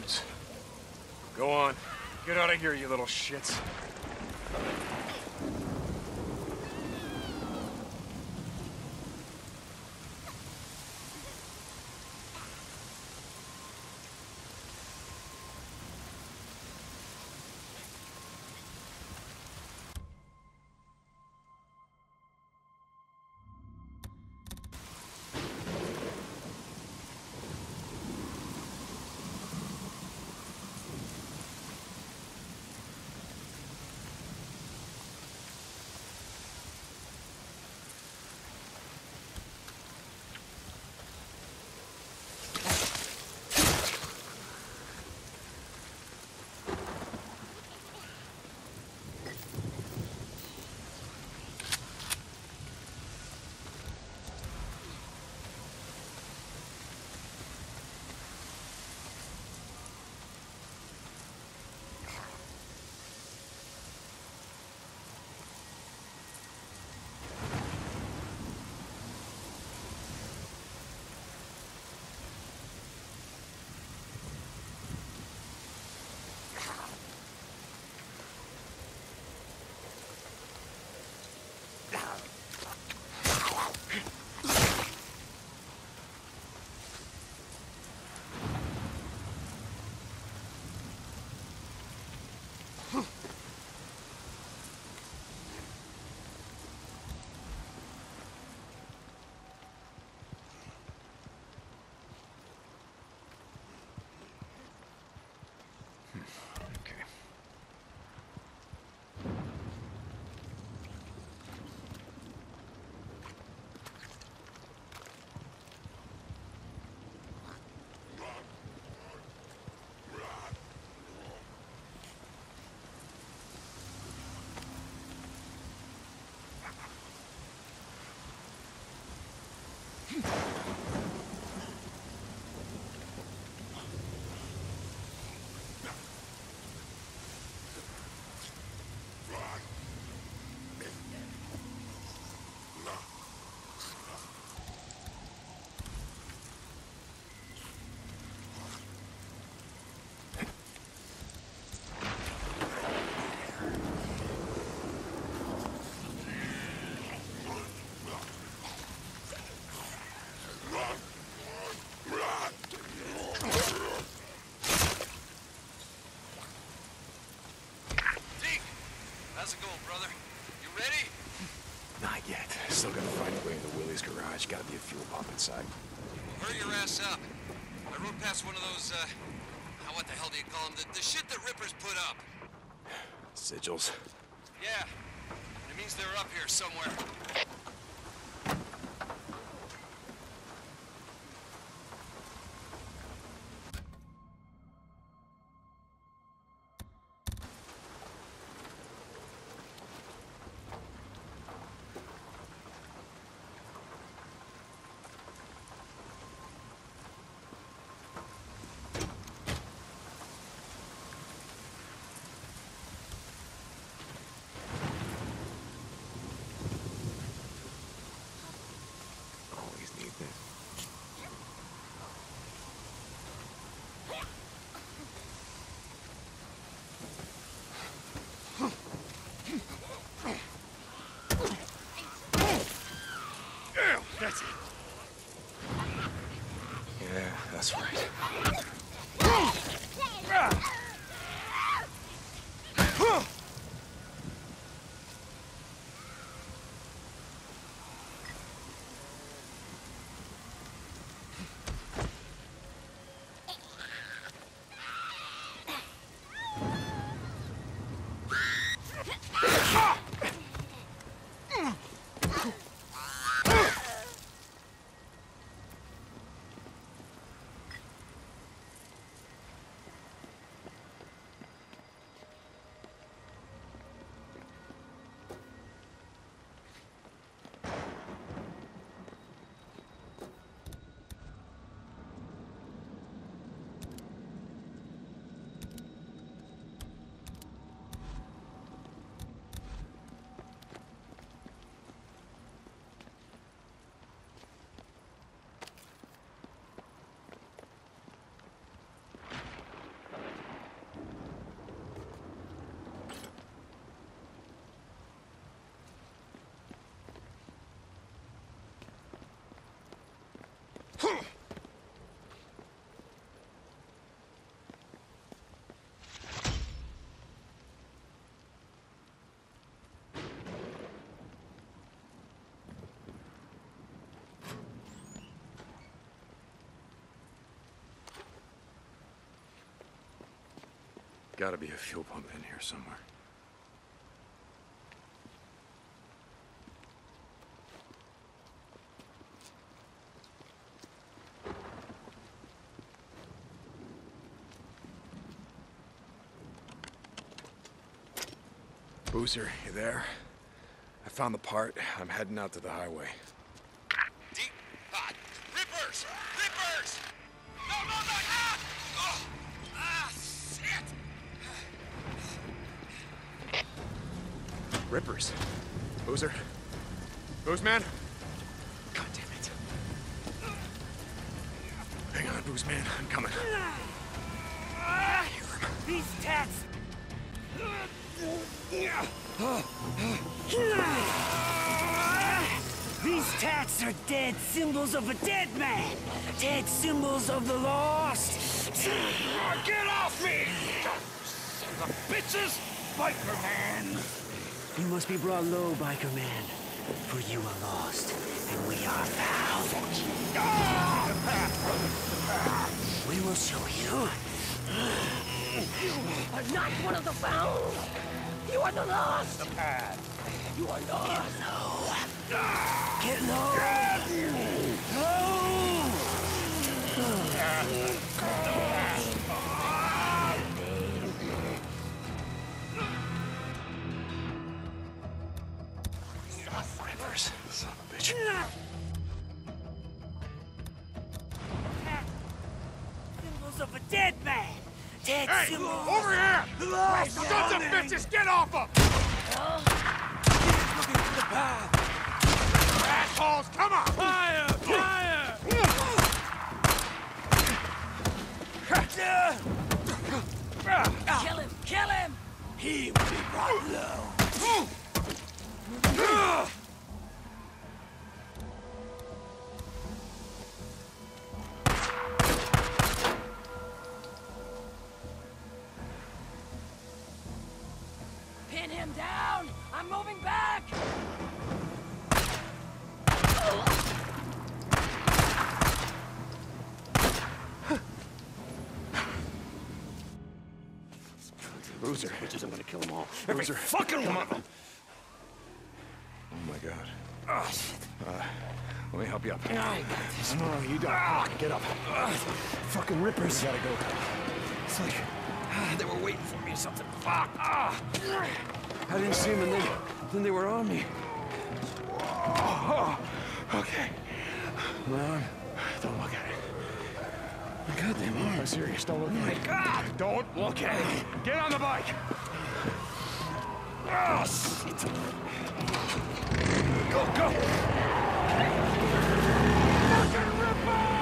roads. Go on. Get out of here, you little shits. How's it going, brother? You ready? Not yet. Still gotta find a way into Willie's garage. Gotta be a fuel pump inside. Hurry your ass up. I rode past one of those, what the hell do you call them? The shit that Rippers put up. Sigils. Yeah. It means they're up here somewhere. That's it. Yeah, that's right. Gotta be a fuel pump in here somewhere. Boozer, you there? I found the part. I'm heading out to the highway. Rippers! Rippers! No, no, no! Ah! Oh! Ah, shit! Rippers. Boozer? Boozman? God damn it. Hang on, Boozman. I'm coming. These tats! These tats are dead symbols of a dead man! Dead symbols of the lost! Get off me! Son of bitches! Biker man! You must be brought low, biker man. For you are lost, and we are found. We will show you. You are not one of the found. You are the lost. The path. You are lost. Get low. Get low. Rippers. Son of a bitch. Symbols of a dead man. Dead Hey! symbols. Over here! Lost. Sons of bitches, get off him! Looking for the path. Assholes, come on! Fire! Fire! Kill him! Kill him! He will be brought low. Pin him down! I'm moving back! Boozer. Bitches, I'm gonna kill them all. Boozer. Fucking one of them! Oh my god. Oh, shit. Let me help you up. I got this. No, you don't. Get up. Fucking rippers. You gotta go. It's like they were waiting for me or something. Fuck. I didn't see them, and then they were on me. Okay. My arm. Don't look at it. Goddamn arm. I'm serious. Don't look Oh my at it. God! Don't look at it. Get on the bike. Oh, shit. Go, go! Fucking ripper!